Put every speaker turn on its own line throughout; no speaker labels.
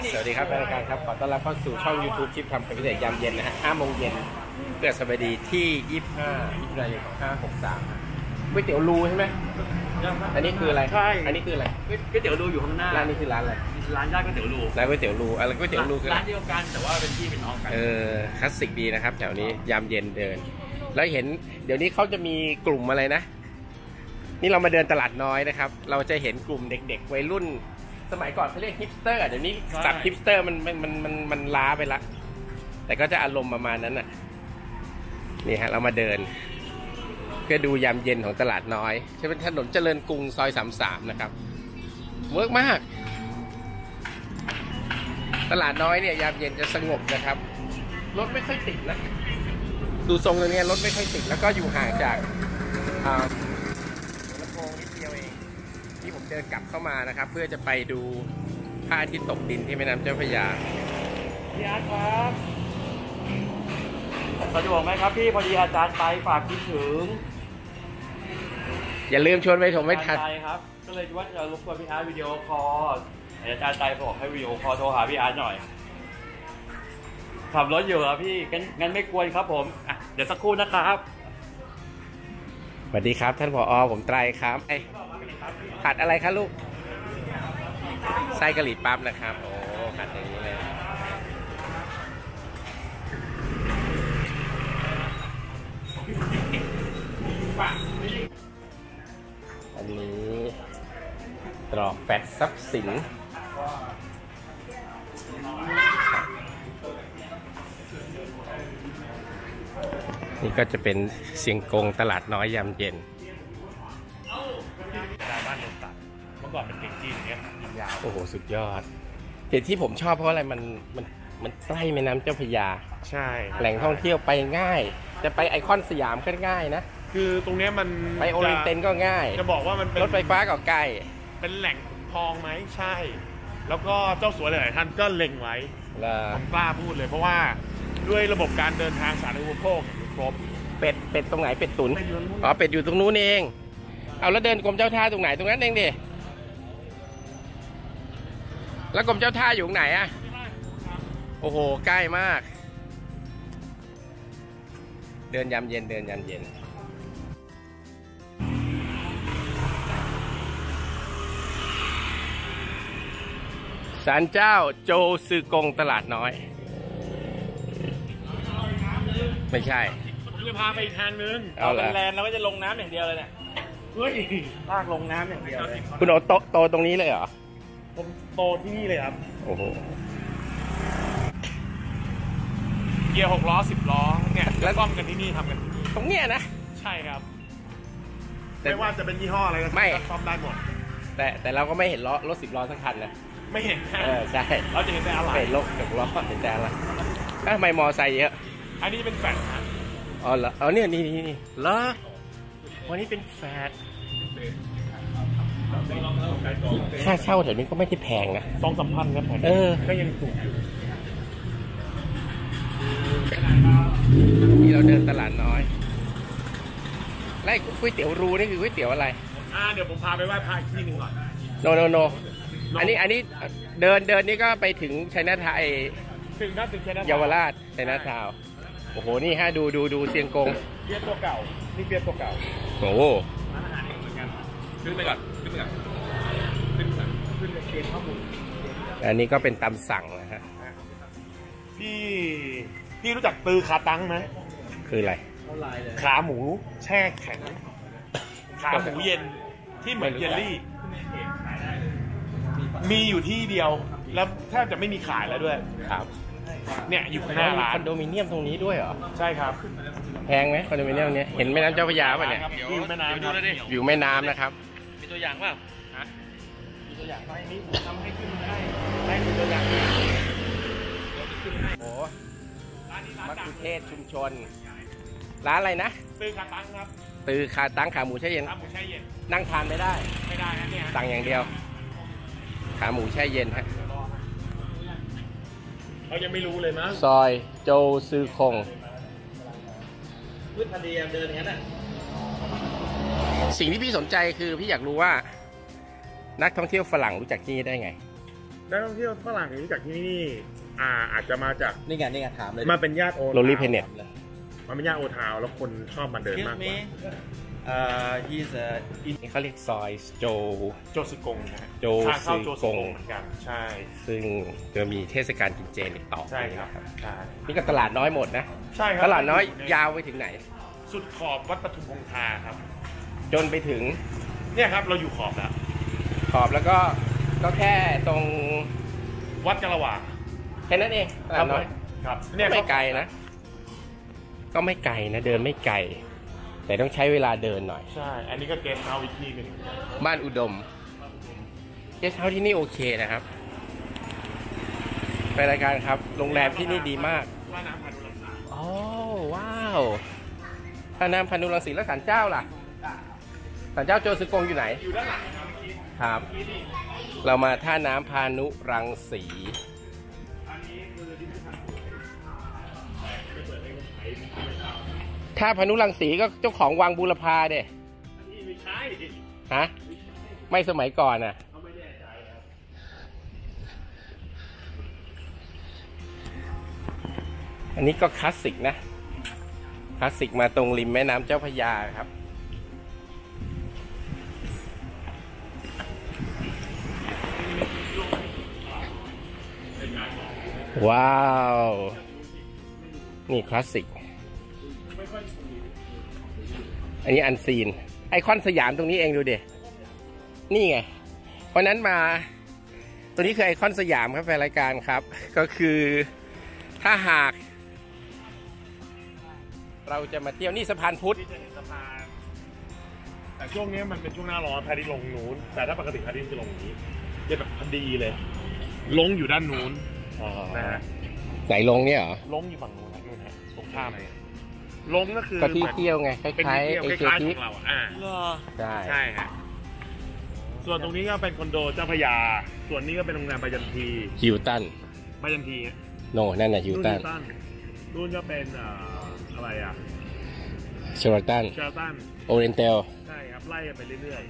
สวัสดีครับรายการครับขอต้อนรับเข้าสู่ช่อง YouTube ชิปทำเป็นพิเศษยามเย็นนะฮะ5 โมงเย็นเพื่อสบดีที่25มิถุนายน2563ก๋วยเตี๋ยวรูใช่ไหมอันนี้คืออะไรใช่อันนี้คืออะไร
ก๋วยเตี๋ยวรูอยู่ข้างหน้า
ร้านนี้คือร้านอะไร
ร้านย่างก๋วยเตี๋ยวรู
ร้านก๋วยเตี๋ยวรูอะไรก๋วยเตี๋ยวรูคือ
ร้านเดียวกันแต่ว่าเป็นพี่เป็นน้องกัน
คลาสสิกดีนะครับแถวนี้ยามเย็นเดินแล้วเห็นเดี๋ยวนี้เขาจะมีกลุ่มอะไรนะนี่เรามาเดินตลาดน้อยนะครับเราจะเห็นกลุ่มเด็กๆวัยรุ่นสมัยก่อนเขาเรียกฮิปสเตอร์เดี๋ยวนี้ศัพท์ฮิปสเตอร์มันล้าไปละแต่ก็จะอารมณ์ประมาณนั้นน่ะนี่ฮะเรามาเดินเพื่อดูยามเย็นของตลาดน้อยใช่เป็นถนนเจริญกรุงซอย33นะครับเวิร์กมากตลาดน้อยเนี่ยยามเย็นจะสงบนะครับรถไม่ค่อยติดนะดูทรงตรงนี้รถไม่ค่อยติดแล้วก็อยู่ห่างจากลำโพงนิดเดียวเองที่ผมเดินกลับเข้ามานะครับเพื่อจะไปดูพระอาทิตย์ตกดินที่แม่น้ำเจ้าพระยา
พี่อาร์ตครับสะดวกไหมครับพี่พอดีอาจารย์ไปฝากคิดถึง
อย่าลืมชวนไปผมไม่ทัน
ครับก็เลยว่าจะรบกวนพี่อาร์ตวิดีโอคอลอาจารย์ใจบอกให้วิดีโอคอลโทรหาพี่อาร์ตหน่อยขับรถอยู่ครับพี่งั้นไม่กวนครับผมเดี๋ยวสักครู่นะครับ
สวัสดีครับท่านผอ.ผมไตรครับผัดอะไรคะลูกไส้กะหรี่ปั๊บนะครับโอ้ผัดอย่างนี้เลยอันนี้ตรอกแปดทรัพย์สินนี่ก็จะเป็นเสียงกงตลาดน้อยยามเย็น
บ้านเดินตัดเมื่อก่อนเป็นเก่งจีนอย่างเงี้ยยาว
โอ้โหสุดยอดเหตุที่ผมชอบเพราะอะไรมันใกล้แม่น้ำเจ้าพระยา
ใช่
แหล่งท่องเที่ยวไปง่ายจะไปไอคอนสยามก็ง่ายนะ
คือตรงนี้มัน
ไปโอเรนเตนก็ง่าย
จะบอกว่ามันเป็น
รถไฟฟ้าก็ใกล้
เป็นแหล่งทองไหมใช่แล้วก็เจ้าสัวหลายท่านก็เล็งไว้ผมกล้าพูดเลยเพราะว่าด้วยระบบการเดินทางสาธารณูปโภคครบ
เป็ดตรงไหนเป็ดตุ๋นอ๋อเป็ดอยู่ตรงนู้นเองเอาแล้วเดินกรมเจ้าท่าตรงไหนตรงนั้นเองดิแล้วกรมเจ้าท่าอยู่ตรงไหนอะโอ้โหใกล้มากเดินยามเย็นศาลเจ้าโจซือกงตลาดน้อยไม่ใช่
ผมจะพาไปอีกทางนึง
เอาเป็นแลนด์แล้วก็จะลงน้ำอย่างเดียวเลยเนี่ยเฮ้ยลากลงน้ำอย่างเดียวเลย
คุณโตตรงนี้เลยเหรอ
ผมโตที่นี่เลยครับ
โอ้โห
เกียร์6 ล้อ 10 ล้อเนี่ยแล้วซ่อมกันที่นี่ทำกันที่นี่
ตรงเนี้ยนะ
ใช่ครับไม่ว่าจะเป็นยี่ห้ออะไรก็ซ่อมได้หมด
แต่เราก็ไม่เห็นรถ10 ล้อสักคันนะ
ไม่เห็น
ใช่
เราจะเห็นแต่อะไร
เห็นรถ10 ล้อเห็นแต่อะไรทำไมมอไซค์เยอะ
อันนี้เป็นแฟดนะ
อ๋อเหรอเนี่ยนี่เหรอวันนี้เป็นแฟดค่าเช่าแถวนี้ก็ไม่ได้แพงนะ
2-3 พันครับก็ยังถูกอยู่
นี่เราเดินตลาดน้อยไล่ก๋วยเตี๋ยวรูนี่คือก๋วยเตี๋ยวอะไร
เดี๋ยวผมพาไปไหว้พระอีกที่หนึ่งก่อน
โนอันนี้เดินนี่ก็ไปถึงชัยนาท
ถึงชัยนาท
เยาวราชชัยนาทาวโอ้โหนี่ฮะดูเสียงกง
เบียร์ตัวเก่านี่เบียร์ตัวเก่า
โอ้โห
ขึ้นไปก่อนขึ้นเกมข้อมูล
อันนี้ก็เป็นตำสั่งนะฮะ
พี่รู้จักตือขาตั้งไหม
คืออะไร
ขาหมูแช่แข็งขาหมูเย็นที่เหมือนเยลลี่มีอยู่ที่เดียวแล้วแทบจะไม่มีขายแล้วด้วย
ครับ
เนี่ยอยู่ข้างหน้าร้าน
คอนโดมิเนียมตรงนี้ด้วยเหรอ
ใช่ครับ
แพงไหมคอนโดมิเนียมนี้เห็นแม่น้ำเจ้าพระยาป่ะเนี่ย
วิวแม่น้ำ
วิวแม่น้ำนะครับ
มีตัวอย่างเปล่า
มีตัวอย่างไหมนี่ทำให้ขึ้นให้มีตัวอย่าง
โอ้มัคคุเทศชุมชนร้านอะไรนะ
ตือขาตั้งครับ
ตือขาตั้งขาหมูแช่เย็นนั่งทานไม่ได้
นะเนี่ย
สั่งอย่างเดียวขาหมูแช่เย็นฮะ
เขายังไม่รู้เลยมั้ง
ซอยโจซือคง
พืชพันธุ์ดีเดินอย่างนั้นน่ะ
สิ่งที่พี่สนใจคือพี่อยากรู้ว่านักท่องเที่ยวฝรั่งรู้จักที่นี่ได้ไง
นักท่องเที่ยวฝรั่งที่จากที่นี่อาจจะมาจาก
นี่ไงถามเลย
มาเป็นญาติโอ
โรลลี่เพเน็ต
มันเป็นญาติโอทาวแล้วคนชอบมาเดินมากกว่า
he's a
นี่เขาเรียกซอยโ
โจซึกงนะฮะ
โจ
ทางเข้าโจ
ซึ
ซึ
กง
กงเหมือนกันใช่
ซึ่งจะมีเทศกาลกินเจอีกต่อ
ใช่ครับใช่
นี่ก็ตลาดน้อยหมดนะ
ใช่ครับ
ตลาดน้อยยาวไปถึงไหน
สุดขอบวัดปทุมคงคาครับ
จนไปถึง
เนี่ยครับเราอยู่ขอบแล้ว
ขอบแล้วก็แค่ตรง
วัดกะละวา
แค่นั้นเองตลาดน้อย
ครับ
ก็ไม่ไกลนะ ก็ไม่ไกลนะเดินไม่ไกลแต่ต้องใช้เวลาเดินหน่อย
ใช่อันนี้ก็เกสต์เฮาส์อีกที่หนึ่ง
บ้านอุดมเกสต์เฮาส์ที่นี่โอเคนะครับไปรายการครับโรงแรมที่นี่ดีมาก
ว่าน้ำพันธุรังสี
อ๋อว้าวท่าน้ำพันธุรังสีแล้วศาลเจ้าล่ะศาลเจ้าโจซึกงอยู่ไหน
อยู่ด้านหลังครับเมื่อกี้
ครับ เรามาท่าน้ำพานุรังสี
อันนี้คือที่ไม่ทัน
ถ้าพานุรังสีก็เจ้าของวังบูรพาเด้
อันนี้ไม่ใช่
ฮะไม่สมัยก่อนน่ะ
เขาไม่แน่ใจครับ
อันนี้ก็คลาสสิกนะคลาสสิกมาตรงริมแม่น้ำเจ้าพระยาครับว้าวนี่คลาสสิกอันนี้อันซีนไอคอนสยามตรงนี้เองดูเด็นี่ไงเพราะนั้นมาตัวนี้คือไอคอนสยามครับแฟนรายการครับก็คือถ้าหากเราจะมาเที่ยวนี่สะพานพุทธ
ที่จะเห็นสะพานแต่ช่วงนี้มันเป็นช่วงหน้าร้อนพายุลงนู้นแต่ถ้าปกติพายุจะลงนี้จะแบบพอดีเลย ลงอยู่ด้านนู้นนะฮะ
ไหนลงเนี่ยเหรอ
ลงอยู่ฝั่งนู้นนะนู่นฮะตรงข้ามเลยลงก็คือ
ก็ที่เที่ยวไงค
เป็น
ล้าย
ที่
ๆ
เที่ยว
เอ
ค
เชีย
ล้ายๆ
ทิ
ข
ป
องเรา
ใช่
ใช่ฮะส่วนตรงนี้ก็เป็นคอนโดเจ้าพระยาส่วนนี้ก็เป็นโรงแรมบายันที
ฮิวตัน
บายันทีฮะ
โน่นั่นน่ะฮิวตัน
นู่นก็เป็นอะไรอ่ะ
เชอร์ตัน
เชลตัน
โอเรนเตล
ใช่ครับไล่กันไปเรื่อย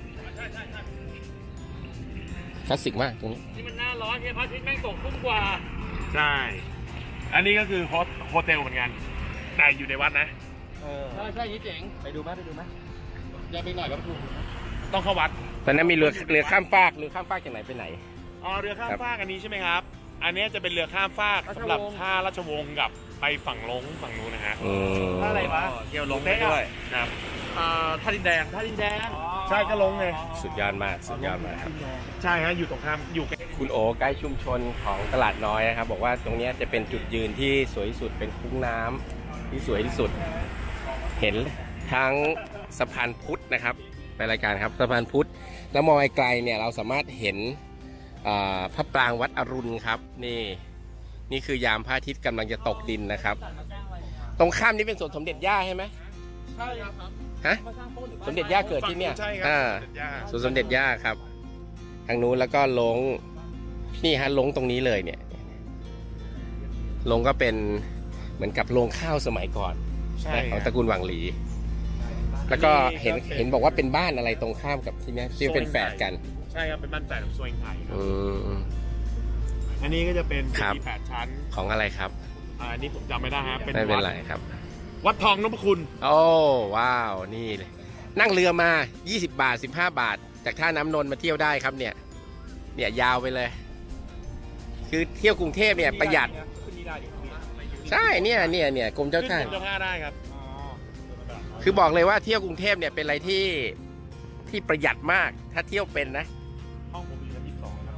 คลาสสิกมากตรงนี้
นี่มันหน้าร้อนเนี่ยพระอาทิตย์แม่งตกทุ่มกว่า
ๆใช่อันนี้ก็คือโฮเทลเหมือนกันแต่อยู่ในวัดนะ
ใช่นี่เจ๋ง
ไปดูไหมอย่าไปหน่อยก็ถูก
ต้องเข้าวัด
ตอนนั้นมีเรือข้ามฟากจากไหนไปไหน
เรือข้ามฟากอันนี้ใช่ไหมครับ อันนี้จะเป็นเรือข้ามฟากสำหรับท่าราชวงศ์กับไปฝั่งลงฝั่งนู้นนะฮะ
ท่าอะไรวะ
เที่ยวลงได้ด้วย
ครับ
ท่าดินแดง
ใช่ก็ลงไง
สุดยอดมากครับ
ใช่ฮะอยู่ตรงข้ามอยู่ใกล้
คุณโอไกด์ชุมชนของตลาดน้อยนะครับบอกว่าตรงนี้จะเป็นจุดยืนที่สวยที่สุดเป็นคุ้งน้ำที่สวยที่สุด เห็นทั้งสะพานพุทธนะครับไปรายการครับสะพานพุทธแล้วมองไกลๆเนี่ยเราสามารถเห็นพระปรางวัดอรุณครับนี่คือยามพระอาทิตย์กำลังจะตกดินนะครับ ตรงข้ามนี้เป็นสวนสมเด็จย่าใช่ไหม
ใช่ครับ
ฮะสมเด็จย่าเกิดที่เนี่ย
ใช่ครั
สวนสมเด็จย่าครับทางนู้นแล้วก็ลงนี่ฮะลงตรงนี้เลยเนี่ยลงก็เป็นเหมือนกับโรงข้าวสมัยก่อน
ใช่
ของตระกูลหวังหลี แล้วก็เห็นบอกว่าเป็นบ้านอะไรตรงข้ามกับที่นี้ที่เป็นแฝดกัน
ใช่ครับเป็นบ้านแฝดของซวยไทยครับ
อืม
อันนี้ก็จะเป็น
ครับ
ที่8ชั้น
ของอะไรครับ
อันนี้ผมจำไม่ได้ฮะเป็น
ไม่เป็น
วัด
ไรครับ
วัดทองนพคุณ
โอ้ว้าวนี่เลยนั่งเรือมา20 บาท15 บาท จากท่าน้ำนนท์มาเที่ยวได้ครับเนี่ยยาวไปเลย คือเที่ยวกรุงเทพเนี่ยประหยัดใช่เนี่ยกรมเจ้าท่า
ขึ้นเจ้าท่าได้ครับ
คือบอกเลยว่าเที่ยวกรุงเทพเนี่ยเป็นอะไรที่ประหยัดมากถ้าเที่ยวเป็นนะ
ห้องผมอยู่ชั้น22ครับ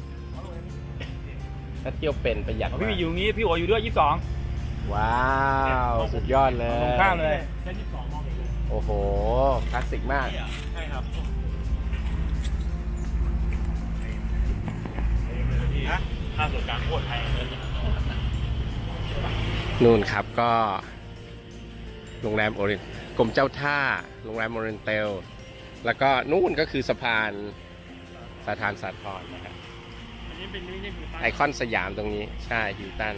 ถ้าเที่ยวเป็นประหยัด
พี่
มาก
มีอยู่งี้พี่โออยู่ด้วย22
ว้าวสุดยอดเลย
ตรงข้ามเลย
ชั้น22มองเห็นเลย
โอ้โหคลาสสิกมาก
ใช่ครับค่าส่วนกลางโคตรแพงเลย
นู่นครับก็โรงแรมโอเรนกรมเจ้าท่าโรงแรมโอเรนเตลแล้วก็นู่นก็คือสะพานสาทรนะครับ
อันนี้เป็นนี่คือ
ไอคอนสยามตรงนี้ใช่ฮิวตัน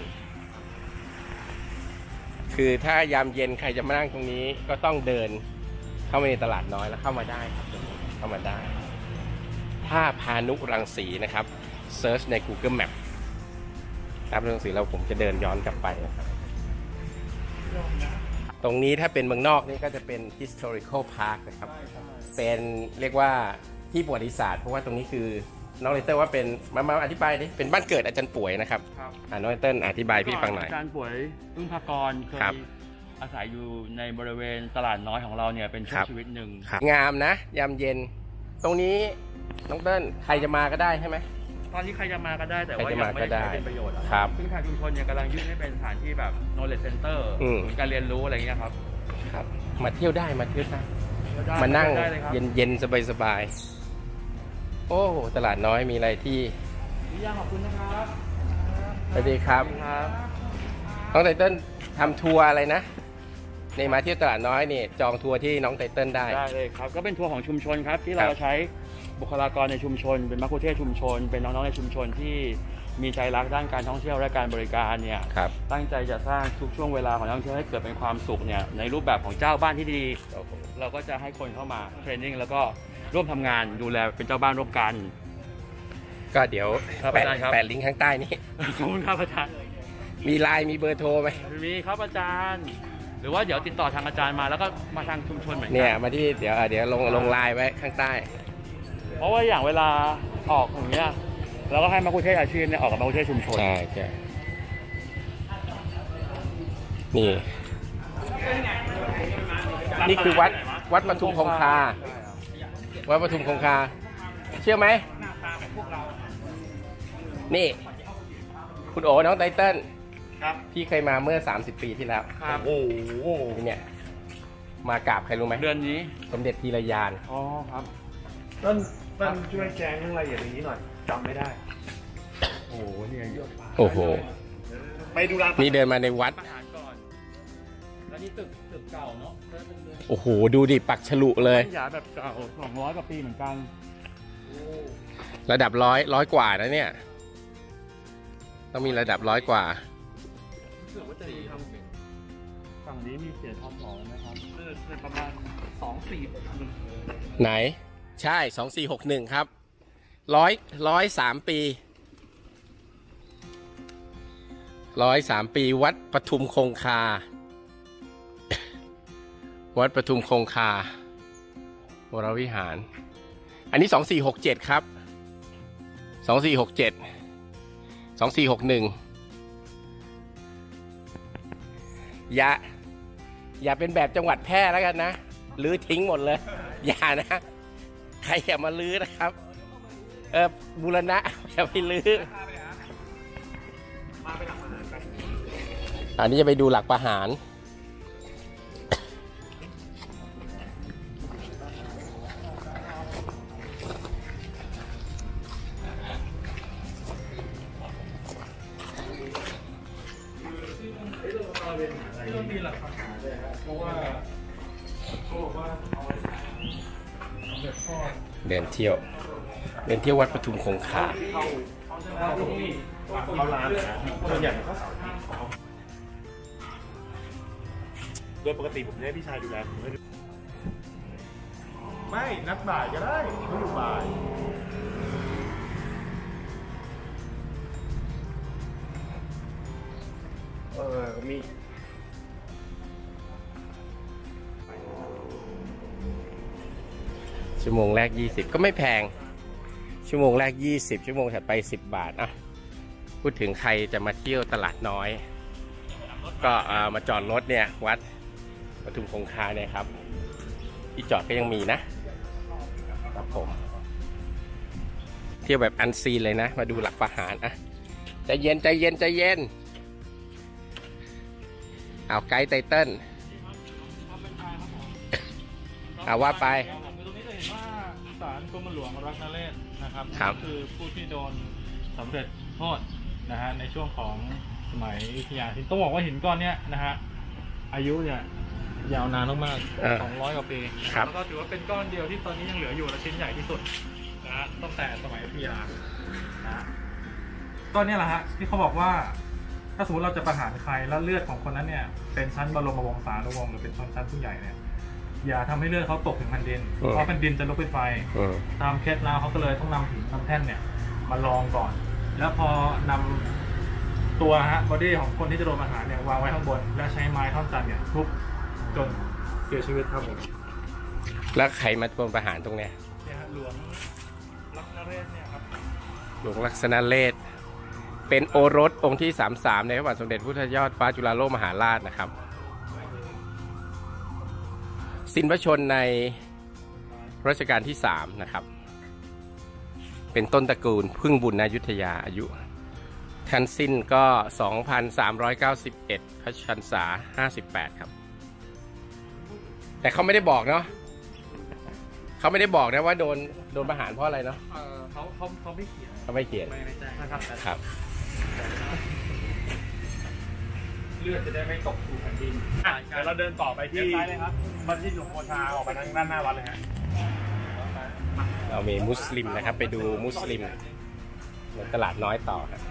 คือถ้ายามเย็นใครจะมานั่งตรงนี้ก็ต้องเดินเข้ามาในตลาดน้อยแล้วเข้ามาได้ครับเข้ามาได้ท่าพานุรังสีนะครับเซิร์ชใน Google Map ตามหนังสือเราผมจะเดินย้อนกลับไปนะครับตรงนี้ถ้าเป็นเมืองนอกนี่ก็จะเป็น historical park นะครับเป็นเรียกว่าที่ประวัติศาสตร์เพราะว่าตรงนี้คือน้องเลเตอร์ว่าเป็นมาอธิบายดิเป็นบ้านเกิดอาจารย์ป่วยนะครับน้องเลเตอร์อธิบายพี่ฟังหน่อย
อาจารย์ป่วยพึ่งพากรเคยอาศัยอยู่ในบริเวณตลาดน้อยของเราเนี่ยเป็นช่วงชีวิตหนึ่ง
งามนะยามเย็นตรงนี้น้องเติ้ลใครจะมาก็ได้ใช่ไหม
ตอนนี้ใครจะมาก็ได้แต่ว่ายังไม่ได้เป็นประโยชน์
ครับ
ซึ่งทางชุมชนเนี่ยกำลังยื่นให้เป็นสถานที่แบบ knowledge center การเรียนรู้อะไรเงี้ยครับ
มาเที่ยวได้มานั่งเย็นสบายโอ้ตลาดน้อยมีอะไรที่
ย่างขอบคุณนะครับ
สวัสดีครับน้องไตเติ้ลทำทัวร์อะไรนะในมาเที่ยวตลาดน้อยนี่จองทัวร์ที่น้องไตเติ้ลได้
เลยครับก็เป็นทัวร์ของชุมชนครับที่เราใช้บุคลากรในชุมชนเป็นมัคคุเทศก์ชุมชนเป็นน้องๆในชุมชนที่มีใจรักด้านการท่องเที่ยวและการบริการเนี่ยตั้งใจจะสร้างทุกช่วงเวลาของนักท่องเที่ยวให้เกิดเป็นความสุขเนี่ยในรูปแบบของเจ้าบ้านที่ดีเราก็จะให้คนเข้ามาเทรนนิ่งแล้วก็ร่วมทำงานดูแลเป็นเจ้าบ้านร่วมกัน
ก็เดี๋ยวแปะลิงก์ข้างใต้นี้
ขอบคุณครับอาจารย์
มีไลน์มีเบอร์โทรไหม
มีครับอาจารย์หรือว่าเดี๋ยวติดต่อทางอาจารย์มาแล้วก็มาทางชุมชนเหมือนกัน
เนี่ยมาที่เดี๋ยวลงไลน์ไว้ข้างใต้
เพราะว่าอย่างเวลาออกอย่างเงี้ยเราก็ให้มัคคุเทศก์อาชีพเนี่ยออกกับมัคคุเทศก์ชุมชน
ใช่นี่คือวัดปทุมคงคาวัดปทุมคงคาเชื่อไหมนี่คุณโอ๋น้องไตเติ้ล
ครับ
พี่เคยมาเมื่อ30 ปีที่แล้ว
ครับโอ้โห
เนี่ยมากราบใครรู้ไหม
เดือนนี้
สมเด็จทีละยาน
อ๋อครับต้นช่วยแจ้งเรื่องรายละเอียดอย่างนี้หน่อยจำไม่ได้โอ้โหเนี่ยเยอะ
โอ้โห
ไปดูร้าน
นี่เดินมาในวัด
แล้วนี่ตึกเก่าเนาะ
โอ้โหดูดิปักฉลุเลย
หยาแบบเก่า200 กว่าปีเหมือนกัน
ระดับ100 กว่านะเนี่ยต้องมีระดับ100 กว่า
ฝั่งนี้มีเสียทองหล่อนะครับประมาณ24
ไหนใช่2461ครับ103 ปี103 ปีวัดปทุมคงคาวัดปทุมคงคาวรวิหารอันนี้2467ครับ2467 2461อย่าเป็นแบบจังหวัดแพร่แล้วกันนะลื้อทิ้งหมดเลยอย่านะใครอย่ามาลื้อนะครับบูรณะอย่าไปลื้ออันนี้จะไปดูหลักประหารเดินเที่ยววัดปทุมคงคา
เขาร้านส่วนใหญ่เขาเสาร์อาทิตย์โดยปกติผมให้พี่ชายดูแลผมไม่นัดบ่ายก็ได้ไม่อยู่บ่ายมี
ชั่วโมงแรก20ก็ไม่แพงชั่วโมงแรก20ชั่วโมงถัดไป10 บาทอ่ะพูดถึงใครจะมาเที่ยวตลาดน้อยก็มาจอดรถเนี่ยวัดปทุมคงคาเนี่ยครับที่จอดก็ยังมีนะครับผมเที่ยวแบบอันซีนเลยนะมาดูหลักประหารอ่ะใจเย็นเอาไกด์ไตเติ้ลเอาว่าไป
ศาลกรมหลวงรัตนเรศนะครับคือผู้ที่โดนสำเร็จโทษนะฮะในช่วงของสมัยอยุธยาต้องบอกว่าหินก้อนเนี้ยนะฮะอายุเนี่ยยาวนานมากๆ200 กว่าปีแล้วก็ถือว่าเป็นก้อนเดียวที่ตอนนี้ยังเหลืออยู่และชิ้นใหญ่ที่สุดนะฮะตั้งแต่สมัยอยุธยานะก้อนนี้แหละฮะที่เขาบอกว่าถ้าสมมติเราจะประหารใครแล้วเลือดของคนนั้นเนี่ยเป็นชั้นบรมวงศานุวงศ์หรือเป็นชั้นผู้ใหญ่เนี่ยอย่าทำให้เลือดเขาตกถึงแผ่นดินเพราะแผ่นดินจะลุกเป็นไฟตามเคล็ดลับเขาก็เลยต้องนำหินนำแท่นเนี่ยมาลองก่อน แล้วพอนำตัวบอดี้ของคนที่จะโดนประหารเนี่ยวางไว้ข้างบนและใช้ไม้ท่อนจันเนี่ยทุบจนเสียชีวิตครับผม
แล้วใครมาโดนประหารตรงเนี้ย
เนี่ยฮะหลวงลักษณะเรศเนี่ยครับ
หลวงลักษณะเรศเป็นโอรสองค์ที่ 33ในพระบาทสมเด็จพระพุทธยอดฟ้าจุฬาโลกมหาราชนะครับสิ้นพระชนม์ในรัชกาลที่3นะครับเป็นต้นตระกูลพึ่งบุญอยุธยาอายุท่านสิ้นก็ 2,391 พระชันษา58ครับแต่เขาไม่ได้บอกเนาะเขาไม่ได้บอกนะว่าโดนประหารเพราะอะไรเนาะ
เขาไม่เขียน
เขาไม่เขียน
ไม่แจ้งนะครับ
ครับ
เลือดจะได้ไม่ตกสู่แผ่นดินเดี๋ยวเราเดินต่อไปที่วัดที่หลวงพ่อชาออกไปทางด้านหน้าวัดเลยฮะ
เรามีมุสลิมนะครับไปดูมุสลิมในตลาดน้อยต่อครับ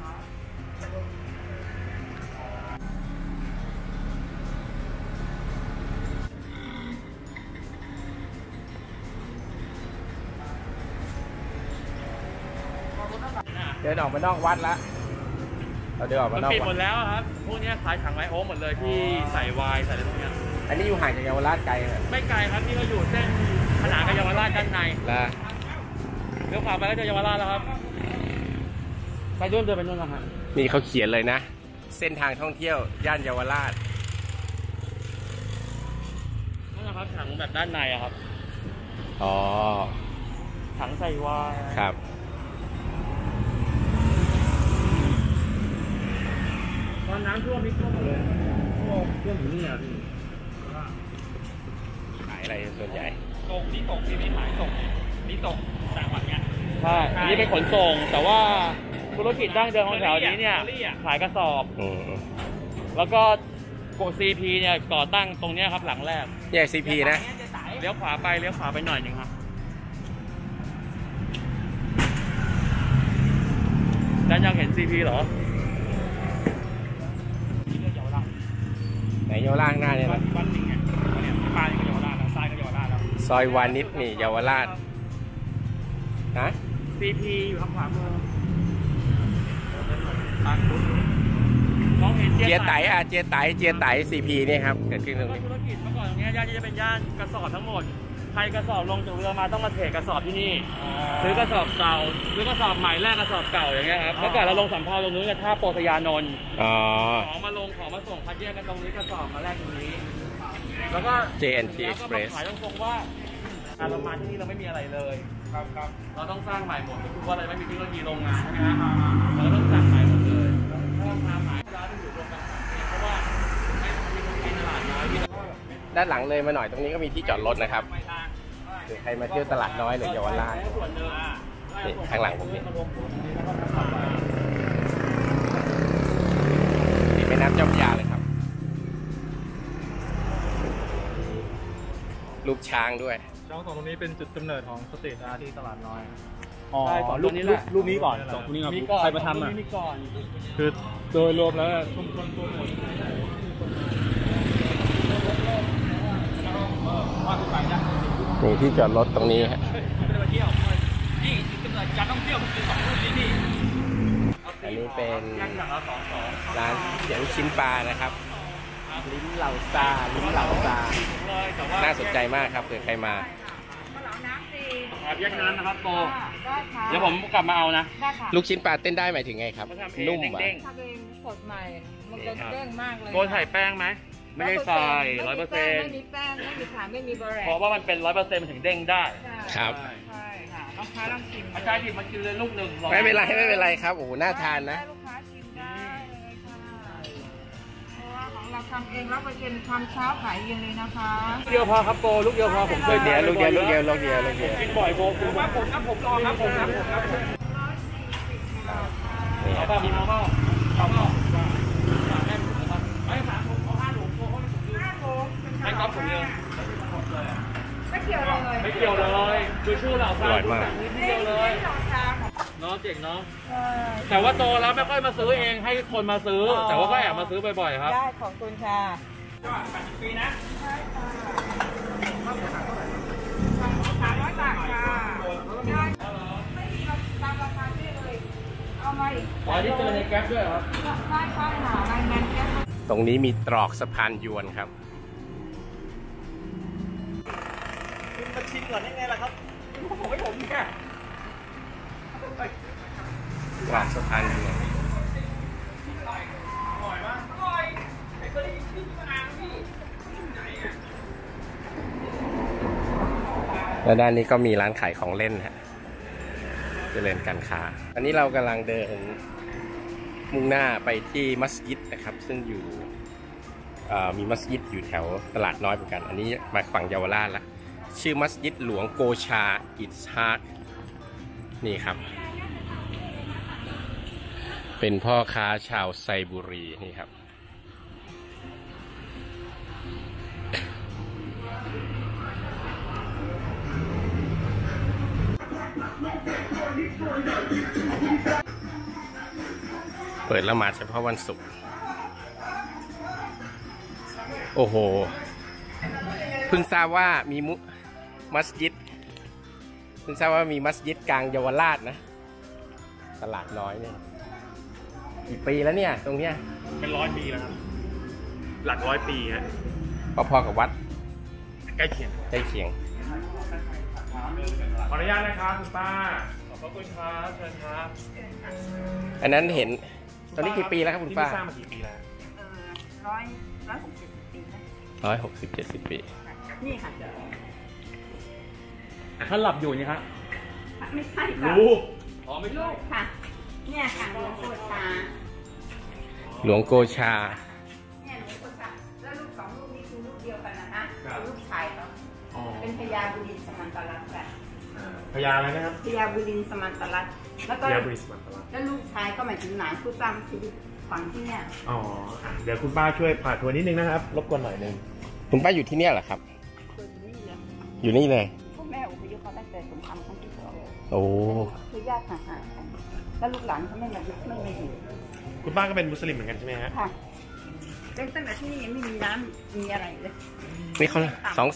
เดินออกมานอกวัดแล้วเราเดินออกมานอกวัด
ปิดหมดแล้วครับพวกนี้ขายถังไม้โอ๊กหมดเลยที่ใส่ไวน์ใส่อะไรพวกนี้
อันนี้อยู่ห่างจากเยาวราชไกลไหม
ไม่ไกลครับนี่ก็อยู่เส้นขนานกับเยาวราชด้านใน
แล้ว
เลี้ยวขวาไปก็เจอเยาวราชแล้วครับไปด้วยเดินไปนู่นครับ
นี่เขาเขียนเลยนะเส้นทางท่องเที่ยวย่านเยาวราช
นั่นนะครับถังแบบด้านในอะครับ
อ๋อ
ถังใส่ไวน์
ครับ
ตอนน้ำท่วมนี่ท่วมหมดเลยท่วมถึงนี่อ่ะพี่
ขายอะไรส่วนใหญ่
ส่งนี่ขายส่งนี่ส่งต่างจังหวัดเนี่ยใช่อันนี้เป็นขนส่งแต่ว่าธุรกิจดั้งเดิมของแถวนี้เนี่ยขายกระสอบแล้วก็โกซีพีเนี่ยก่อตั้งตรงนี้ครับหลังแรก
แยกซีพีนะ
เลี้ยวขวาไปหน่อยนึงครับแล้วยังเห็นซีพีเหรอ
ไหนเยาวราชหน้าเนี่ย
วัดจริงไงเนี่ยป้ายก็เยาวราชแล้วซ้ายก็เยาวราชแล้ว
ซอยวานิชนี่เยาวราชนะ
CP อยู่ทางขวามือน้องเห็น
เจียไตเจียไต CP นี่ครับเกิดขึ้นตรงนี้
ธุรกิจเมื่อก่อนตรงนี้ย่านนี้จะเป็นย่านกระสอบทั้งหมดใครกระสอบลงจากเรือมาต้องมาเทกระสอบที่นี่ซื้อกระสอบเก่าซื้อกระสอบใหม่แลกกระสอบเก่าอย่างเงี้ยครับเมื่อก่อนเราลงสำเภาลงนู้นกับท่าโปรตยานนท์ของมาลงของมาส่งคัดแยกกันตรงนี้กระสอบมาแลกตรงนี้แล้วก็
JNT Express
ขายตรงๆว่าเรามาที่นี่เราไม่มีอะไรเลยครับเราต้องสร้างใหม่หมดทุกว่าเราไม่มีเทคโนโลยีโรงงานใช่ไหมฮะเราต้องสั่งใหม่หมดเลยต้องทำใหม่ร้านที่อยู่รวมกันเพราะว่าไม่มีคนกินตลาดน้อย
ด้านหลังเลยมาหน่อยตรงนี้ก็มีที่จอดรถนะครับหรือใครมาเที่ยวตลาดน้อยหรือเยาวราชนี่ข้างหลังผมนี่แม่น้ำเจ้าพระยาเลยครับรูปช้างด้วย
ช่องตรงนี้เป็นจุดกำเนิดของสตรีทอาร์ตที่ตลาดน้อย
ใช่รูปนี้แหละ
รูปนี้ก่อน2รูปนี้ใครมาทำอ่ะคือโดยรวมแล้วชุมชนตัวหมด
นี่ที่จอดรถตรงนี้ฮะ
นี่กำเนิดการท่องเที่ยวคือ2รูปนี้
อันนี้เป็นร้านเสียงชิ้นปลานะครับลิ้นเหล่าซาน่าสนใจมากครับเผื่อใครมา
แยกน้ำนะครับโตเดี๋ยวผมกลับมาเอานะ
ลูกชิ้นปลาเต้นได้หมายถึงไงครับนุ่มอ่ะ
ทำเองสดใหม่มันจะเด้งมากเลย
โบใส่แป้งไหมไม่ได้ใส่ 100%
ไม่มีแป้งไม่มีขาไม่มีบะแรก
เพราะว่ามันเป็น 100% มันถึงเด้งได้
ครับ
ใช่ค่ะลูกค้าลองชิม
อาจารย์ชิมมันกินเลยลูกหนึ่ง
ไม่เป็นไรครับโอ้โหน่าทานนะ
ลูกค้าชิมได้เลยค่ะเพราะว่าของเราทำเองแล้วเป็นทำเช้าขายเย็นเลยนะคะ
เดียวพอครับโปลูกเดียวพอผมเคย
เดี๋ยวลูกเดียว
กินบ่อยโปผมรอครับเอาป่ะมีมาเอาให้ก๊อฟผมเดียว
ไม่เกี่ยว
เลยคือชื่อเรา
อร่อยมาก
นิดเดียวเลยน้องเจ๋งเนาะแต่ว่าโตแล้วไม่ค่อยมาซื้อเองให้คนมาซื้อแต่ว่าก็แอบมาซื้อบ่อยๆครับ
ได้ของคุณค่ะ
80 ปีนะ
ใช่ค่ะ300 บาทค่ะไม่มีตามราคาที่เลยไว้
อ๋อที่เจอในแก๊ปด้วยครับ
ใช่ใช่หาไลน์แมนแก๊ป
ตรงนี้มีตรอกสะพานยวนครับ
คุณมาชิมก่อนได้ไงล่ะครับผมให้ผมเนี่ย
ตรอกสะพานยวนแล้วด้านนี้ก็มีร้านขายของเล่นฮะเจริญการค้าอันนี้เรากำลังเดินมุ่งหน้าไปที่มัสยิดนะครับซึ่งอยู่มีมัสยิดอยู่แถวตลาดน้อยเหมือนกันอันนี้มาฝั่งเยาวราชละชื่อมัสยิดหลวงโกชาอิสฮากนี่ครับเป็นพ่อค้าชาวไซบุรีนี่ครับเปิดละหมาดเฉพาะวันศุกร์โอ้โหเพิ่งทราบว่ามีมัสยิดเพิ่งทราบว่ามีมัสยิดกลางเยาวราชนะตลาดน้อยเนี่ยกี่ปีแล้วเนี่ยตรงเนี้ย
เป็น100 ปีแล้วครับหลัก100 ปีฮะ
พอๆกับวัด
ใกล้เคียง
ใกล้เคียง
ขออนุญาตนะครับคุณป้าขอบคุณครับเชิญครับ
อันนั้นเห็นตอนนี้กี่ปีแล้วครับคุณป้า
ที่สร้างมากี่ปีแล้ว
160 ปีนะ
160-70 ปี
นี่ค่ะ
ท่านหลับอยู่นี่ครับ
ไม่ใช่ค่ะ
ลูกอ๋อไม่ใช่
ลูกค่ะเนี่ยค่ะหลวงโกชา
หลวงโกชา
เนี่ยหลวงโกชาแล้วลูก2 ลูกนี้คือลูกเดียวกันนะคะลูกชายเขาเป็นพญาบุรินทร์สมันตรัตน์ค่ะ
พญาอะไรนะครับ
พญาบุรินทร์สมันตรัตน์แล้วก็แล้วลูกชายก็หมายถึงหลานผู้สร้างชีวิตฝั่งที่เนี่ย
อ๋อเดี๋ยวคุณป้าช่วยผ่าทัวร์นิดนึงนะครับรบกวนหน่อยนึง
คุณป้าอยู่ที่เนี่ยเหรอครับอยู่นี่เลย
พ่อแม่อพยพเขาตั้งแต่สงครามครั้งที่2โ
อ้
คือญาติห่างๆกันแล้วลูกหลานเขาไม่มาอยู่
คุณป้าก็เป็นมุสลิมเหมือนกันใช่ไหมฮะ
ค่ะตั้งแต่ที่นี่ยังไม่มีน้ำมีอะไรเลย
นี่เขา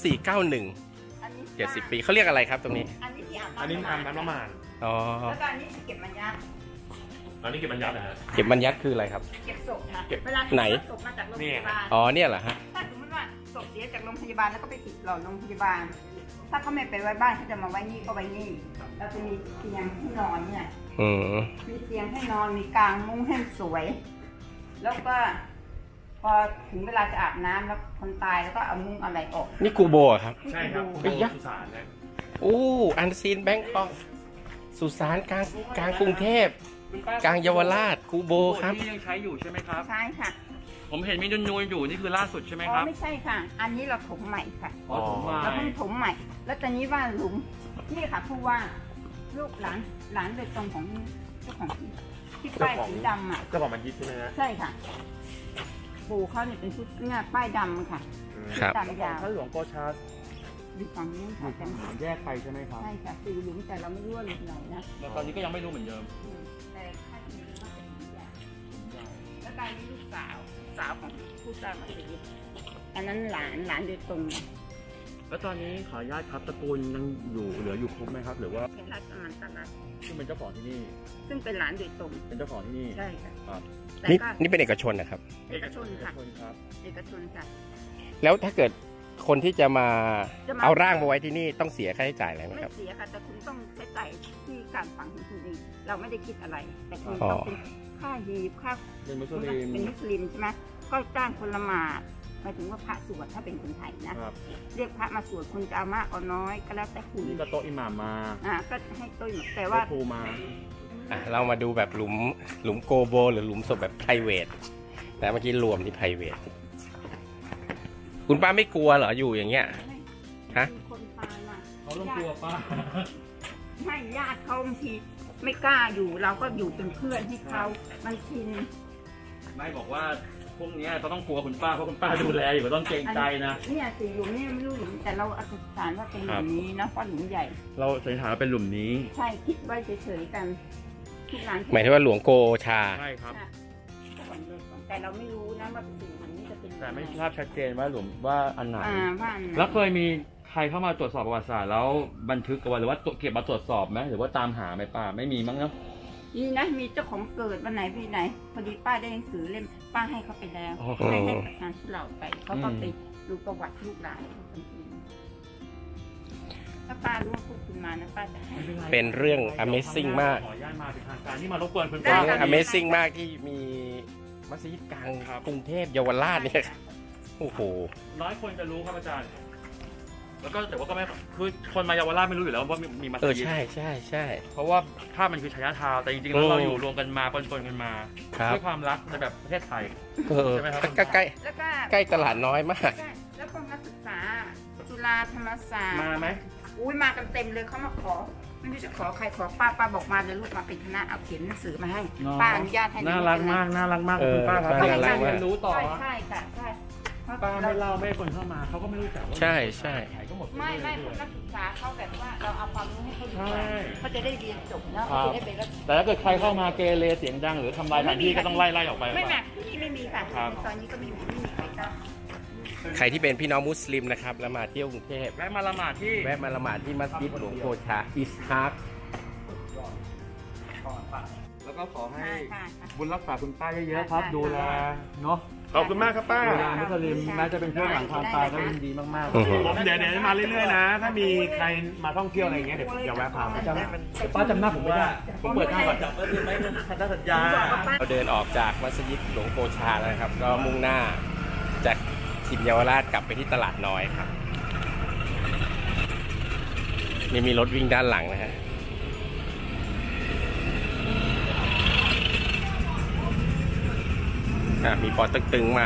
2491 70 ปีเขาเรียกอะไรครับตรงนี้
อันนี้
อาบน้ำละหมาด
อ๋อ
แล้วก็อันนี้เก็บมัญญัติ
อันนี้เก็บมัญญัตินะฮะ
เก็บมัญญัติคืออะไรครับ
เก็บศพค่ะเวลา
ไหน
ศพมาจากโรงพยาบาล
อ๋อเนี่ยเหรอฮะ
ถ้าสมมติว่าศพเสียจากโรงพยาบาลแล้วก็ไปติดหลอดโรงพยาบาลถ้าเขาไม่ไปไว้บ้านเขาจะมาไว้นี่ก็ไว้นี่เราจะมีเตียงให้นอนเนี่ยมีเตียงให้นอนมีกางมุ้งให้สวยแล้วก็พอถึงเวลาจะอาบน้ำแล้วคนตายแล้วก็เอามุ้งอะไรออก
นี่กูโบครับ
ใช่ครับ
ไอ้ยักษ์สุสานนะโอ้อันซีนแบงคอกสุสานกลางกรุงเทพกลางเยาวราชกูโบครับ
นี่ยังใช้อยู่ใช่ไหมครับ
ใช่ค่ะ
ผมเห็นมีนูนๆอยู่นี่คือล่าสุดใช่ไหมครับ
ไม่ใช่ค่ะอันนี้เราถมใหม่ค่ะ
ถมใหม่
เราเพิ่งถมใหม่แล้วตอนนี้ว่าหลุมนี่ค่ะผู้ว่าลูกหลานโดยตรงของเจ้าของที่ป้ายสีดำอ่ะ
เจ้าของมันยิดใช่ไหมฮะ
ใช่ค่ะปู่เขาเนี่ยเป็นชุดเนี่ยป้ายดำค่ะ
ครับ
ดำยาว
ท่านหลวงโกชา
อยู่ฝั่งนี้ค่ะ
แยกไปใช่ไหมครับ
ใช่ค่ะ4 หลุมแต่เราไม่รู้ว่าหลุมไหนนะ
ตอนนี้ก็ยังไม่รู้เหมือนเดิม
แต่ถ้าจะมีว่าเป็นหลุมใหญ่แล้วการนี้ลูกสาวของผู้สร้างมัสยิดอันนั้นหลานโดยตรง
แล้วตอนนี้ขออนุญาตครับตระกูลยังเหลืออยู่ครบไหมครับหรือว่า
เป็นราชมันตรัตน์
ซึ่งเป็นเจ้าของที่นี่
ซึ่งเป็นหลานโดยตรง
เป็นเจ้าของที่นี่
ใช่ค่ะ
ครับ
นี่เป็นเอกชนนะครับ
เอกชนค่ะเอกชนค่ะ
แล้วถ้าเกิดคนที่จะมาเอาร่างมาไว้ที่นี่ต้องเสียค่าใช้จ่ายอะไรไหมครับ
ไม่เสียค่ะแต่คุณต้องใช้จ่ายที่การฝังของคุณเองเราไม่ได้คิดอะไรแต่คุณต้องเป็นค่าหีบค่า
เป็นมุส
ลิมใช่ไหมก็จ้างคนละหมาดหมายถึงว่าพระสวดถ้าเป็นคนไทยนะเรียกพระมาสวดคุณจะเอามากเอาน้อยก็แล้วแต่คุณ
นี่ก็โต๊ะอิหม่ามมา
ก็ให้โต๊ะอิหม่ามแต่ว่า
ครูมา
เรามาดูแบบหลุมโกโบหรือหลุมศพแบบไพรเวทแต่เมื่อกี้รวมที่ไพรเวทคุณป้าไม่กลัวเหรออยู่อย่างเงี้ยฮะ
คนตายมา
เขาต้องกลัวป้า
ไม่ญาติเขาบางทีไม่กล้าอยู่เราก็อยู่เป็นเพื่อนให้เขามันชิน
ไม่บอกว่าพวกนี้เราต้องกลัวคุณป้าเพราะคุณป้าดูแลอยู่ต้องเกรงใจนะ
เนี่ยสิหลุมนี่ไม่รู้หลุมแต่เราอธิษฐานว่าเป็นหลุมนี้นะเพราะหลุมใหญ่
เราอธิษฐานว่าเป็นหลุมนี้
ใช่คิดไว้เฉยๆกัน
ทุกร้านหมายถึงว่าหลวงโกชา
ใช่ครับ
แต่เราไม่รู้นะว่าสิ่งนี้จะเป็น
แต่ไม่ทราบชัดเจนว่าหลุมว่าอันไหนแล้วเคยมีใครเข้ามาตรวจสอบประวัติศาสตร์แล้วบันทึกเอาไว้หรือว่าเก็บมาตรวจสอบไหมหรือว่าตามหาไหมป้าไม่มีมั้งเนาะ
นี่นะมีเจ้าของเกิดวันไหนพี่ไหนพอดีป้าได้หนังสือเล่มป้าให้เขาไปแล้วให้ประธานผู้เราไปเขาก็ไปดูประวัติลูกหลานเขาคนอื่นถ้าป้ารู้ว่าพวกคุณมานะป้าจะให้
เป็นเรื่อง Amazing มาก
ขออนุญาตมาเป็นทางการที่มารบกวนคุณ
เป็นเรื่อง Amazing มากที่มีมัสยิดกลางกรุงเทพเยาวราชเนี่ยโอ้โห
น้อยคนจะรู้ครับอาจารย์แล้วก็แต่ว่าก็ไม่คือคนมาเยาวราชไม่รู้อยู่แล้วว่ามีมัสยิด
ใช่
เพราะว่าภาพมันคือชายทาวแต่จริงๆแล้วเราอยู่รวมกันมาปนกันมาด้วยความรักในแบบประเทศไทยใช่ไหมครับ
ใกล้ตลาดน้อยมาก
แล้วคนนักศึกษาจุฬาธรรมศาสตร์
มาไหม
อุ้ยมากันเต็มเลยเขามาขอไม่รู้จะขอใครขอป้าบอกมาเลยลูกมาเป็นคณะเอาเขียนหนังสือมาให้ป้าอนุญาตให้
น่ารักมากคุณป้าครับ
น่ารักมาก
รู้ต่อ
ใช่ค่ะใช่
ป้าไม่เล่าไม่คนเข้ามาเขาก็ไม่รู้จักว่า
ใช่
ไม่คนนักศึกษาเขาแบบว่าเราเอาความรู้ให้เขาดูเขาจะได้เรียนจบแล้วเขาจะได้ไป
แต่ถ้าเกิดใครเข้ามาเกเรเสียงดังหรือทำลายสถานที่ก็ต้องไล่ออกไป
ไม่แบบที่ไม่มีค่ะตอนนี้ก็ไม่มีใครก็
ใครที่เป็นพี่น้องมุสลิมนะครับแล้วมาเที่ยวกรุงเทพ
แวะมาละหมาด
ที่มัสยิดหลวงโพชาอิสฮาก
แล้วก็ขอให้บุญรักษาคุณป้าเยอะๆครับดูแลเนาะ
ขอบคุณมากครับป้า
ดูแลมุสลิมแม้จะเป็นช่วงหลังความตายก็ยินดีมาก
ๆเดี๋ยวมาเรื่อยๆนะถ้ามีใครมาท่องเที่ยวอะไรอย่างเงี้ยเดี๋ยวจะแวะพา
ป้าจำหน้าผมไม่ได้ผมเปิดหน้าก่อนจับก็คือไม่พันธสัญญา
เราเดินออกจากมัสยิดหลวงโพชาแล้วครับก็มุ่งหน้าจากถิ่นเยาวราชกลับไปที่ตลาดน้อยครับนี่มีรถวิ่งด้านหลังนะฮะมีปอตึงมา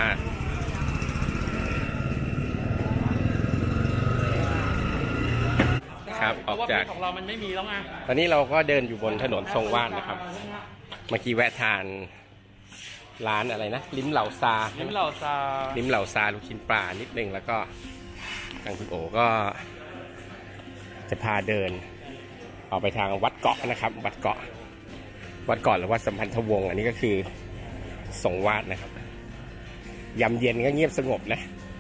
ครับออกจาก
ของเรามันไม่มีแล้วไง
ตอนนี้เราก็เดินอยู่บนถนนทรงวาดนะครับเมื่อกี้แวะทานร้านอะไรนะลิ้มเหล่าซาลูกชิ้นปลานิดนึงแล้วก็ทางคุณโอก็จะพาเดินออกไปทางวัดเกาะนะครับวัดเกาะหรือวัดสัมพันธวงศ์อันนี้ก็คือทรงวาดนะครับยามเย็นก็เงียบสงบนะ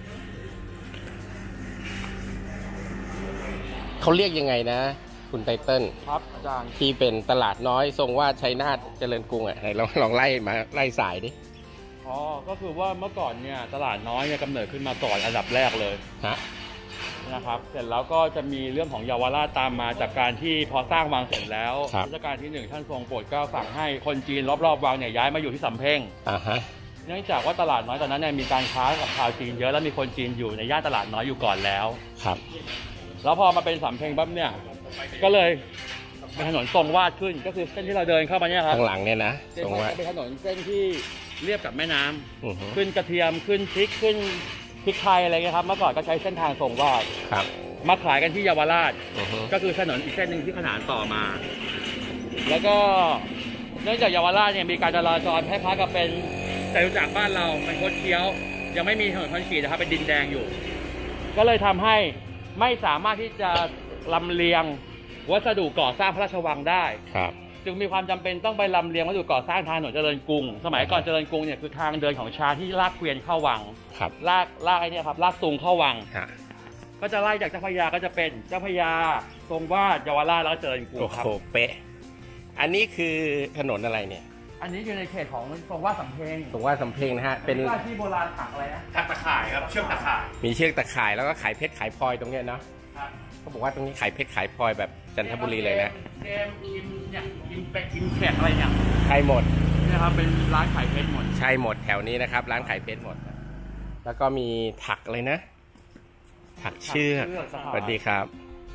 เขาเรียกยังไงนะคุณไตเติ้ล
ครับอาจารย์
ที่เป็นตลาดน้อยทรงวาดชัยนาทเจริญกรุงอ่ะไหนลองไล่สายดิ
ก็คือว่าเมื่อก่อนเนี่ยตลาดน้อยเนี่ยกำเนิดขึ้นมาก่อนอันดับแรกเลยนะครับเสร็จแล้วก็จะมีเรื่องของเยาวราชตามมาจากการที่พอสร้างวังเสร็จแล้วรัชกาลที่1ท่านทรงโปรดเกล้าสั่งให้คนจีนรอบๆวังเนี่ยย้ายมาอยู่ที่สำเพ็งเนื่องจากว่าตลาดน้อยตอนนั้นเนี่ยมีการค้ากับชาวจีนเยอะแล้วมีคนจีนอยู่ในย่านตลาดน้อยอยู่ก่อนแล้ว
ครับ
แล้วพอมาเป็นสำเพ็งปั๊บเนี่ยก็เลยเป็นถนนทรงวาดขึ้นก็คือเส้นที่เราเดินเข้ามาเนี่ยครับ
ข้างหลังเนี่ยนะ
ทรงวาดเป็นถนนเส้นที่เรียบกับแม่น้ำขึ้นกระเทียมขึ้นพริกขึ้นพริกไทยอะไรเงี้ยครับเมื่อก่อนก็ใช้เส้นทางทรงวาดมาขายกันที่เยาวราชก็คือถนนอีกเส้นหนึ่งที่ขนานต่อมาแล้วก็เนื่องจากเยาวราชเนี่ยมีการจราจรคล้ายๆกับเป็นแต่รู้จักบ้านเราเป็นคดเคี้ยวยังไม่มีถนนคอนกรีตนะครับเป็นดินแดงอยู่ก็เลยทำให้ไม่สามารถที่จะลำเลียงวัสดุก่อสร้างพระราชวังได้จึงมีความจำเป็นต้องไปลำเลียงวัสดุก่อสร้างทางถนนเจริญกรุงสมัยก่อนเจริญกรุงเนี่ยคือทางเดินของช้างที่ลากเกวียนเข้าวังลากไอ้นี่ครับลากตุงเข้าวังก็จะไล่จากเจ้าพระยาก็จะเป็นเจ้าพระยาทรงวาดเยาวราชแล้วเจริญกรุงครับ
โอ้โหเป๊ะอันนี้คือถนนอะไรเนี่ย
อันนี้อยู่ในเขตของทรงวาดสำเพ็ง
นะฮะเป็น
ที่โบราณถักอะไรนะ
ถักตะข่ายครับเชือกตะข่าย
มีเชือกตะข่ายแล้วก็ขายเพชรขายพลอยตรงเนี้ยเนาะเขาบอกว่าตรงนี้ขายเพชรขายพลอยแบบจันทบุรีเลยนะ
เกมอิมเนี่ยอิมเป็ดอิมแขกอะไรเนี่ย
ใช่หมด
นะครับเป็นร้านขายเพชรหมด
ใช่หมดแถวนี้นะครับร้านขายเพชรหมดแล้วก็มีถักเลยนะถักเชือกสวัสดีครับ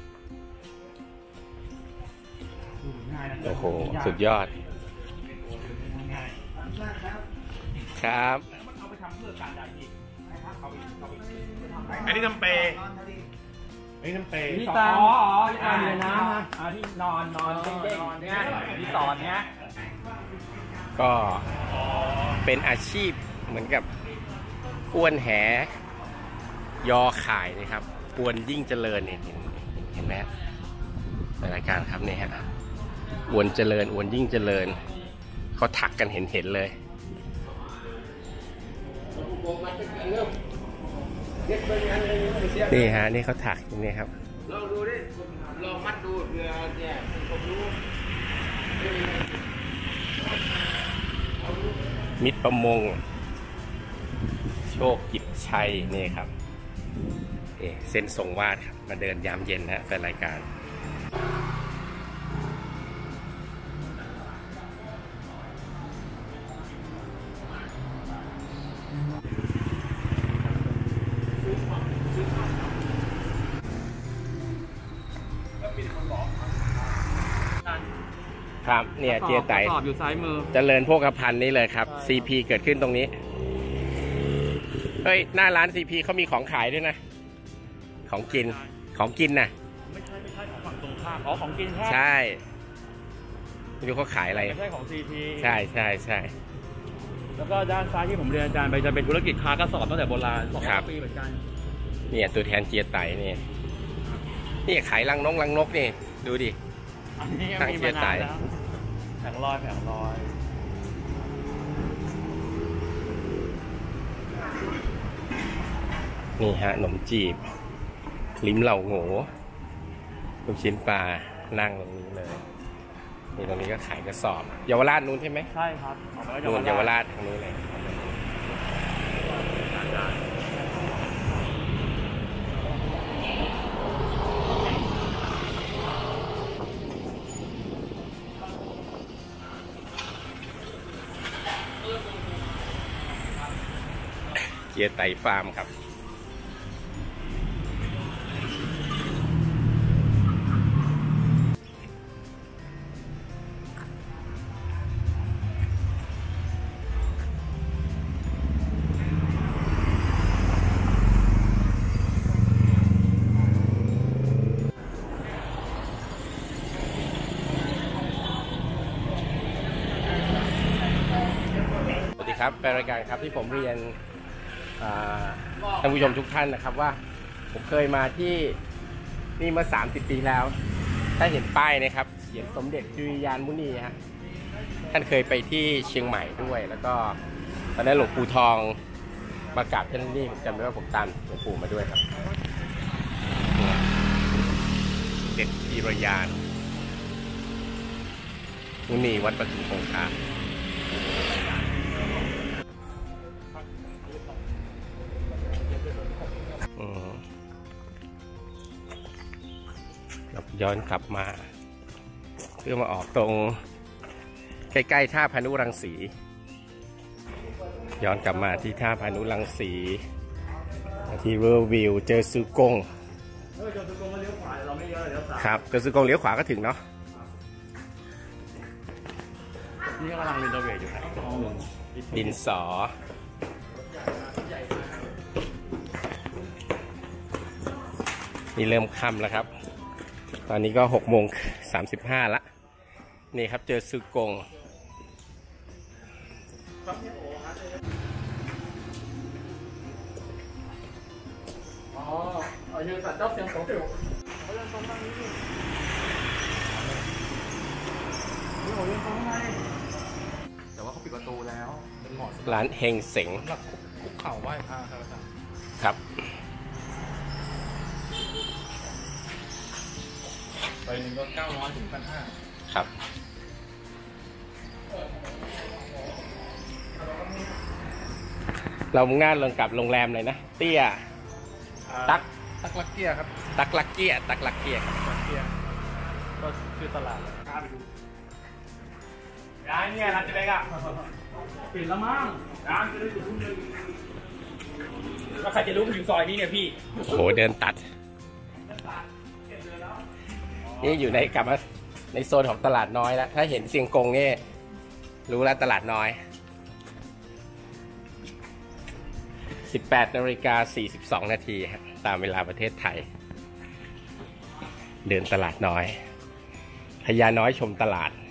โอ้โหสุดยอดครับ
อันนี้ทำเปนี่น้ำเปย์
ที่ตามอยู่น้ำที่นอนเด้งๆเนี่ยที่สอนเนี่ย
ก็เป็นอาชีพเหมือนกับอ้วนแหยอข่ายนะครับอวนยิ่งเจริญเห็นไหมในรายการครับเนี่ยฮะอวนเจริญอวนยิ่งเจริญเขาถักกันเห็นเลยนี่ฮะนี่เขาถักนี่ครับ
ลองดูดิลองมัดดูเรือเนี่ยผมรู้
มิตรประมงโชคกิจชัยนี่ครับเส้นทรงวาดครับมาเดินยามเย็นนะแฟนรายการครับเนี่ยเจียไตสอบอยู่ซ้ายมือเจริญโภคภัณฑ์นี่เลยครับ CP เกิดขึ้นตรงนี้เฮ้ยหน้าร้าน CP เขามีของขายด้วยนะของกินน่ะ
ไม่ใช่ของฝั่งตรงข้ามของกิน
ใช่ไม่รู้เขาขายอะไร
ไม่ใช่ของ CP
ใช่
แล้วก็ด้านซ้ายที่ผมเรียนอาจารย์ไปจะเป็นธุรกิจค้ากระสอบตั้งแต่โบราณ200 ปีเหมือนกัน
เนี่ยตัวแทนเจียไตนี่ขายรังนกนี่ดูดิ
ทางเจียไตแผงลอย
นี่ฮะขนมจีบลิ้มเหล่าโง่ลูกชิ้นปลานั่งตรงนี้เลยนี่ตรงนี้ก็ขายกระสอบเยาวราชนู้นใช่ไหม
ใช่ครับ
นู้นเยาวราชทางนู้นเลยเจียไตฟาร์มครับสวัสดีครับเป็นรายการครับที่ผมเรียนท่านผู้ชมทุกท่านนะครับว่าผมเคยมาที่นี่มา30 ปีแล้วถ้าเห็นป้ายนะครับเขียนสมเด็จจุริยานมุนีฮะท่านเคยไปที่เชียงใหม่ด้วยแล้วก็ตอนนั้นหลวงปู่ทองมากราบท่านนี่ผมจำได้ว่าผมตามหลวงปู่มาด้วยครับเด็จจุริยานมุนีวัดปทุมคงคาย้อนกลับมาเพื่อมาออกตรงใกล้ๆท่าพานุรังสีย้อนกลับมาที่ท่าพานุรังสีที่เวอร์วิวเจอซูกงครับเจอซูกงเลี้ยวขวาก็ถึงเนาะ
นี่กำลังรีโนเวทอยู่ครับ
ดินสอนี่เริ่มค่ำแล้วครับตอนนี้ก็6:35ละนี่ครับเจอซูกง
ยืนตัดเจ้าเสียงของเตี๋ยวเขาจะตรงนี้นี่ผมยืนตรงไหนแต่ว่าเขาปิดประตูแล้วเป็นหมอ
ร้านเฮงเสง
คุกเข่าไหว้พระครับอาจารย์
ครับ
ไปหนึ่งก็900 ถึง 1,500
ครับเรามุ่งหน้าลงกับโรงแรมเลยนะเตี้ยตัก
ลักเกียครับ
ตักลักเกีย
ก็คือตลาดกล้าไปดูร้านเนี่ยร้านจะได้กันปิดแล้วมั้งร้านจะได้อยู่ทุ่มนึงแล้วใครจะรู้อยู่ซอยนี้เนี่ยพี่
โหเดินตัดนี่อยู่ในกลับมาในโซนของตลาดน้อยแล้วถ้าเห็นเสียงกงนี่รู้แล้วตลาดน้อย18:42 นาทีครับตามเวลาประเทศไทยเดินตลาดน้อยพญาน้อยชมตลาด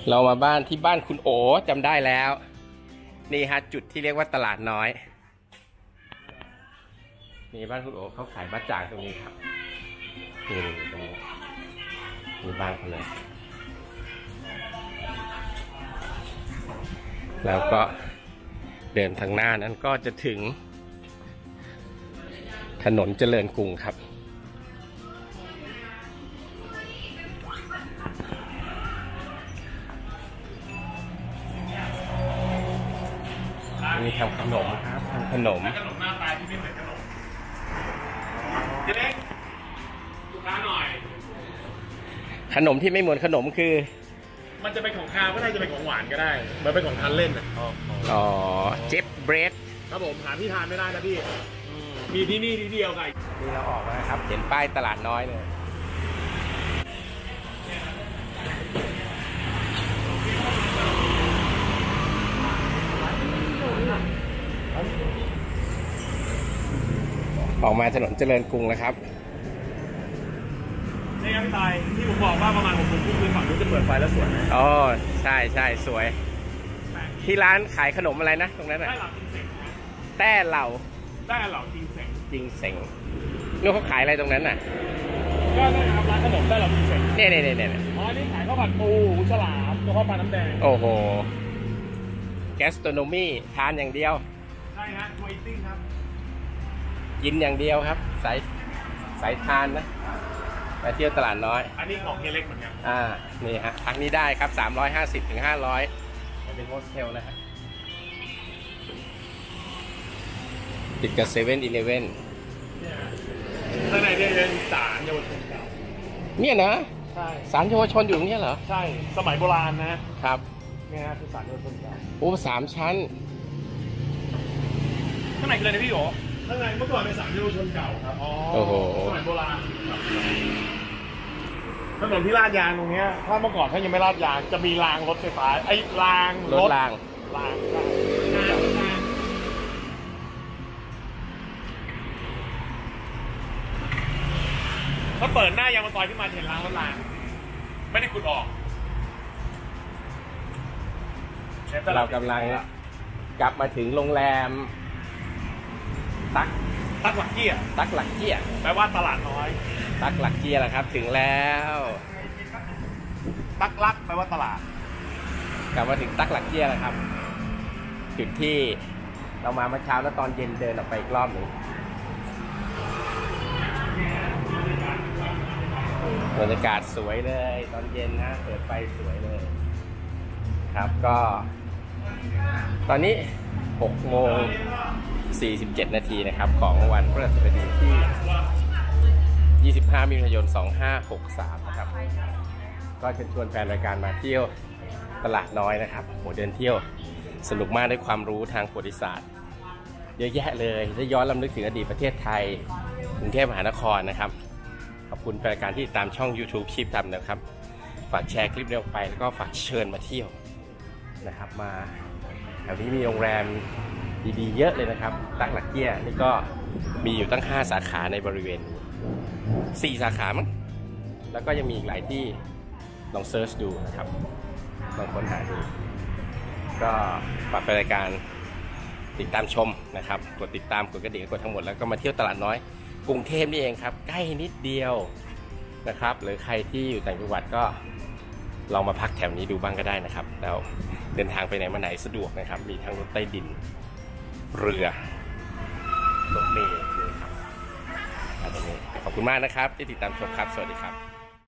เรามาบ้านที่บ้านคุณโอจำได้แล้วนี่ฮะจุดที่เรียกว่าตลาดน้อยนี่บ้านคุณโอเขาขายบะจ่างตรงนี้ครับนี่ตรงนี้มีบ้านเขาเลยแล้วก็เดินทางหน้านั้นก็จะถึงถนนเจริญกรุงครับนี่ทำขนมครับทำขนม
ขนมหน้าตาที่ไม่เหมือนขนมเจ๊เล็กลูกค้าหน่อย
ขนมที่ไม่เหมือนขนมคือ
มันจะเป็นของคาวก็ได้จะเป็นของหวานก็ได้มันเป็นของทานเล่นอ่ะ
อ๋อเจ็บเบรด
ครับผมหาที่ทานไม่ได้นะพี่มีที่นี่ที่เดียวไง
นี่เราออกมาครับเห็นป้ายตลาดน้อยเลยออกมาถนนเจริญกรุงแล้วครับ
นี่ครับพี่ตายที่ผมบอกว่าประมาณ6 โมงครึ่งฝั่งนู้นจะเปิดไฟแล้วสวยไหม
อ๋อใช่ใช่สวยที่ร้านขายขนมอะไรนะตรงนั้นอ่ะแต้เหล่า
จริงเสง
นู่นเขาขายอะไรตรงนั้นน่ะ
ก็ได้ครับร้านขนมแต้เหล่าจริงเสง
เนี่ย
อ๋อนี่ขายข้าวผัดปูฉลามกระเพาะปลาน้ำแดง
โอ้โหแกสโตรโนมีทานอย่างเดียว
ใช่ฮะทัวร์อิทติ้งครับ
กินอย่างเดียวครับสายทานนะไปเที่ยวตลาดน้อย
อันนี้ของเฮียเล็กเหมือนกัน
นี่ฮะพักนี้ได้ครับ350 ถึง 500เป็นโฮสเทลนะฮะติดกับ7-Eleven
ข้างในเนี่ยเป็นศาลเยาวชนเก่า
เนี่ยนะ
ใช่
ศาลเยาวชนอยู่ตรงนี้เหรอ
ใช่สมัยโบราณนะครับเนี่ยคือศาลเยาวชนเก่า
โอ้3 ชั้น
ข้างในคืออะไรนะพี่โอ๋ข้างในเมื่อก่อนเป็นศาลเยาวชนเก่าครับ
โอ้โห
สมัยโบราณถนนที่ลาดยางตรงนี้ถ้าเมื่อก่อนถ้ายังไม่ลาดยางจะมีรางรถไฟฟ้ารางถ้าเปิดหน้ายางมาต่อยขึ้นมาเห็นรางรถรางไม่ได้ขุดออก
เรากำลังกลับมาถึงโรงแรม
ตักหลักเกี้ยแปลว่าตลาดน้อย
ตักหลักเกี้ยแหละครับถึงแล้ว
ตักลักแปลว่าตลาด
กลับมาถึงตักหลักเกี้ยแล้วครับจุดที่เรามาเมื่อเช้าแล้วตอนเย็นเดินออกไปอีกรอบหนึ่งบรรยากาศสวยเลยตอนเย็นนะเปิดไฟสวยเลยครับก็ตอนนี้6:47 นาทีนะครับของวันพฤหัสบดีที่25 มิถุนายน 2563นะครับก็เชิญชวนแฟนรายการมาเที่ยวตลาดน้อยนะครับเดินเที่ยวสนุกมากได้ความรู้ทางประวัติศาสตร์เยอะแยะเลยได้ย้อนรำลึกถึงอดีตประเทศไทยกรุงเทพมหานครนะครับขอบคุณแฟนรายการที่ตามช่อง YouTube ชีพทำนะครับฝากแชร์คลิปนี้ออกไปแล้วก็ฝากเชิญมาเที่ยวนะครับมาแถวนี้มีโรงแรมดีๆเยอะเลยนะครับตักหลักเกี้ยนี่ก็มีอยู่ตั้ง5 สาขาในบริเวณ4 สาขามั้งแล้วก็ยังมีอีกหลายที่ลองเซิร์ชดูนะครับลองค้นหาดูก็ฝากรายการติดตามชมนะครับกดติดตามกดกระดิ่งกดทั้งหมดแล้วก็มาเที่ยวตลาดน้อยกรุงเทพนี่เองครับใกล้นิดเดียวนะครับหรือใครที่อยู่ต่างจังหวัดก็ลองมาพักแถวนี้ดูบ้างก็ได้นะครับแล้วเดินทางไปไหนมาไหนสะดวกนะครับมีทั้งรถใต้ดินเรือรถเมล์เลยครับขอบคุณมากนะครับที่ติดตามชมครับสวัสดีครับ